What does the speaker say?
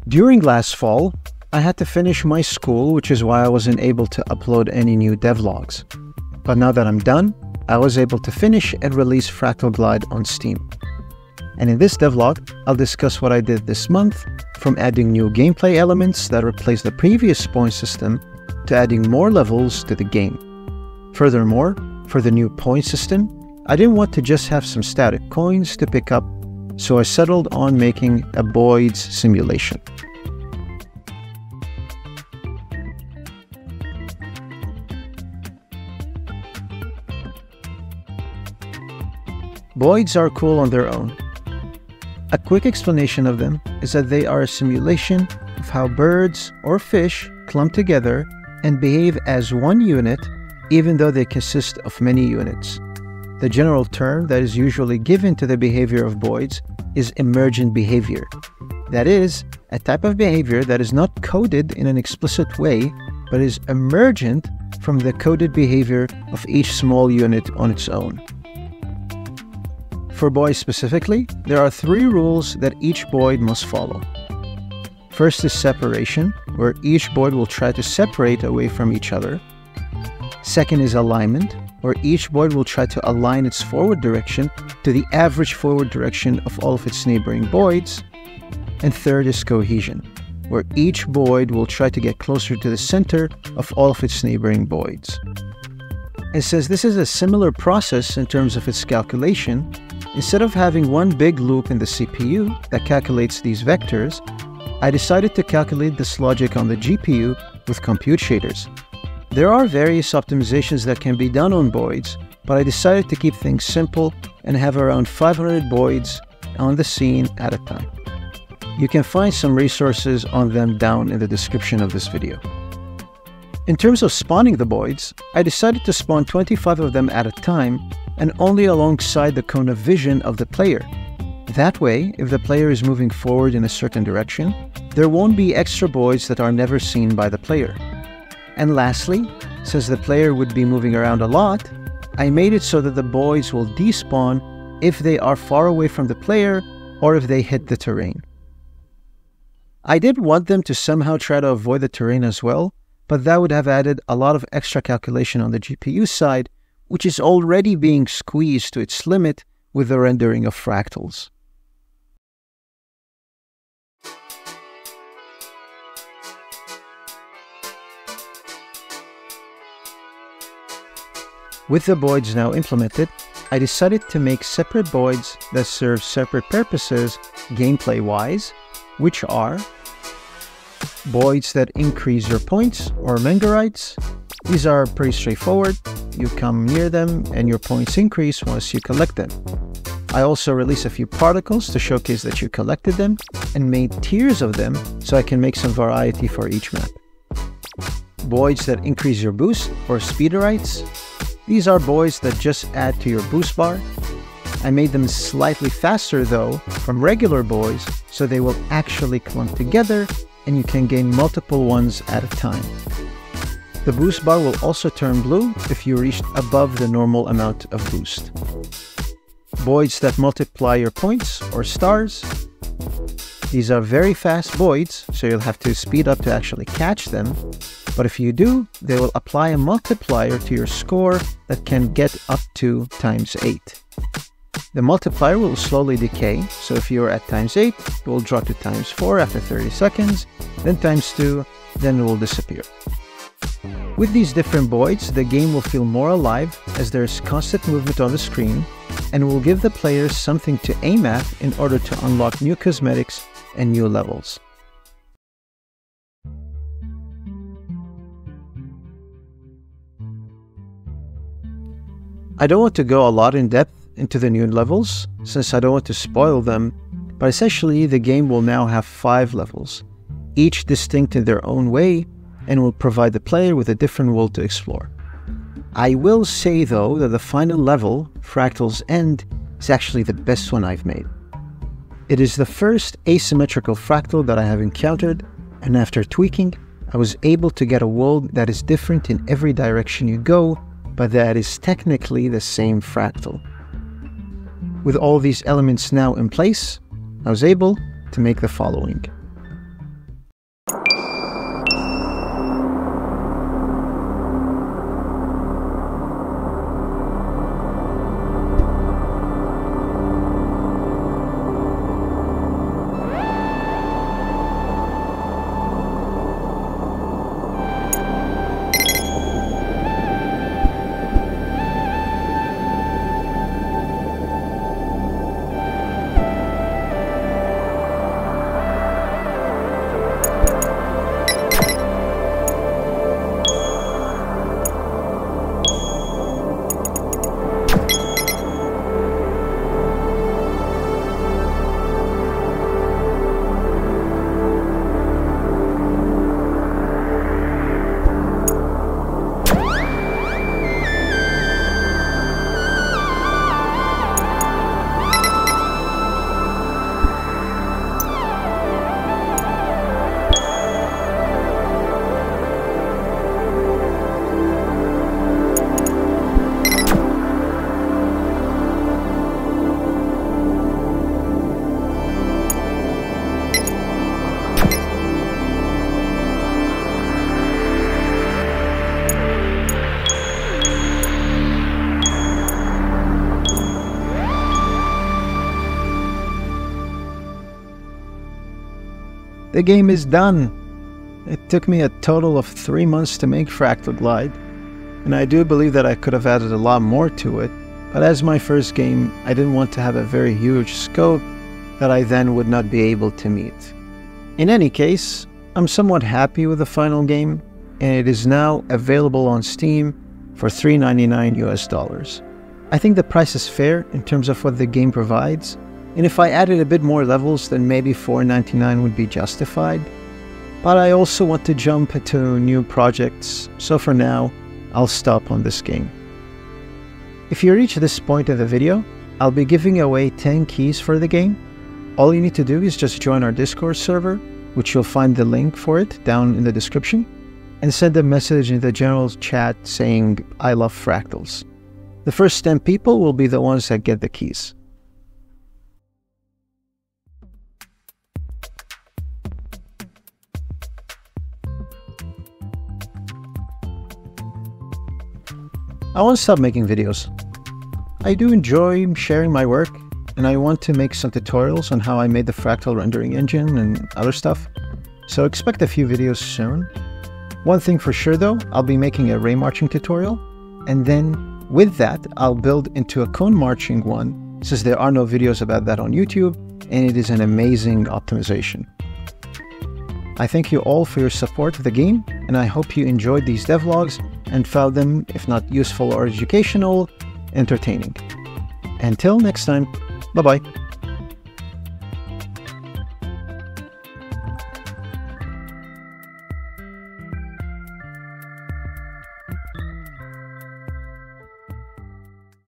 During last fall, I had to finish my school, which is why I wasn't able to upload any new devlogs. But now that I'm done, I was able to finish and release FRACTAL GLIDE on Steam. And in this devlog, I'll discuss what I did this month, from adding new gameplay elements that replace the previous point system to adding more levels to the game. Furthermore, for the new point system, I didn't want to just have some static coins to pick up, so I settled on making a Boids simulation. Boids are cool on their own. A quick explanation of them is that they are a simulation of how birds or fish clump together and behave as one unit, even though they consist of many units. The general term that is usually given to the behavior of Boids is emergent behavior. That is, a type of behavior that is not coded in an explicit way, but is emergent from the coded behavior of each small unit on its own. For Boids specifically, there are 3 rules that each Boid must follow. First is separation, where each Boid will try to separate away from each other. Second is alignment, where each Boid will try to align its forward direction to the average forward direction of all of its neighboring Boids. And third is cohesion, where each Boid will try to get closer to the center of all of its neighboring Boids. And since this is a similar process in terms of its calculation, instead of having one big loop in the CPU that calculates these vectors, I decided to calculate this logic on the GPU with compute shaders. There are various optimizations that can be done on Boids, but I decided to keep things simple and have around 500 Boids on the scene at a time. You can find some resources on them down in the description of this video. In terms of spawning the Boids, I decided to spawn 25 of them at a time and only alongside the cone of vision of the player. That way, if the player is moving forward in a certain direction, there won't be extra Boids that are never seen by the player. And lastly, since the player would be moving around a lot, I made it so that the Boids will despawn if they are far away from the player or if they hit the terrain. I did want them to somehow try to avoid the terrain as well, but that would have added a lot of extra calculation on the GPU side, which is already being squeezed to its limit with the rendering of fractals. With the Boids now implemented, I decided to make separate Boids that serve separate purposes gameplay-wise, which are Boids that increase your points or Mengarites. These are pretty straightforward. You come near them and your points increase once you collect them. I also released a few particles to showcase that you collected them and made tiers of them so I can make some variety for each map. Boids that increase your boost or speederites. These are Boids that just add to your boost bar. I made them slightly faster though from regular Boids so they will actually clump together and you can gain multiple ones at a time. The boost bar will also turn blue if you reached above the normal amount of boost. Boids that multiply your points or stars. These are very fast Boids, so you'll have to speed up to actually catch them. But if you do, they will apply a multiplier to your score that can get up to ×8. The multiplier will slowly decay, so if you are at ×8, it will drop to ×4 after 30 seconds, then ×2, then it will disappear. With these different Boids, the game will feel more alive as there is constant movement on the screen and will give the players something to aim at in order to unlock new cosmetics and new levels. I don't want to go a lot in depth into the new levels, since I don't want to spoil them, but essentially the game will now have 5 levels, each distinct in their own way, and will provide the player with a different world to explore. I will say though that the final level, Fractal's End, is actually the best one I've made. It is the first asymmetrical fractal that I have encountered, and after tweaking, I was able to get a world that is different in every direction you go, but that is technically the same fractal. With all these elements now in place, I was able to make the following. The game is done! It took me a total of 3 months to make Fractal Glide, and I do believe that I could have added a lot more to it, but as my first game, I didn't want to have a very huge scope that I then would not be able to meet. In any case, I'm somewhat happy with the final game, and it is now available on Steam for $3.99 US. I think the price is fair in terms of what the game provides, and if I added a bit more levels, then maybe $4.99 would be justified. But I also want to jump into new projects, so for now, I'll stop on this game. If you reach this point in the video, I'll be giving away 10 keys for the game. All you need to do is just join our Discord server, which you'll find the link for it down in the description, and send a message in the general chat saying, "I love fractals." The first 10 people will be the ones that get the keys. I won't stop making videos. I do enjoy sharing my work, and I want to make some tutorials on how I made the fractal rendering engine and other stuff, so expect a few videos soon. One thing for sure though, I'll be making a ray marching tutorial, and then with that, I'll build into a cone marching one, since there are no videos about that on YouTube, and it is an amazing optimization. I thank you all for your support of the game, and I hope you enjoyed these devlogs and found them, if not useful or educational, entertaining. Until next time, bye-bye.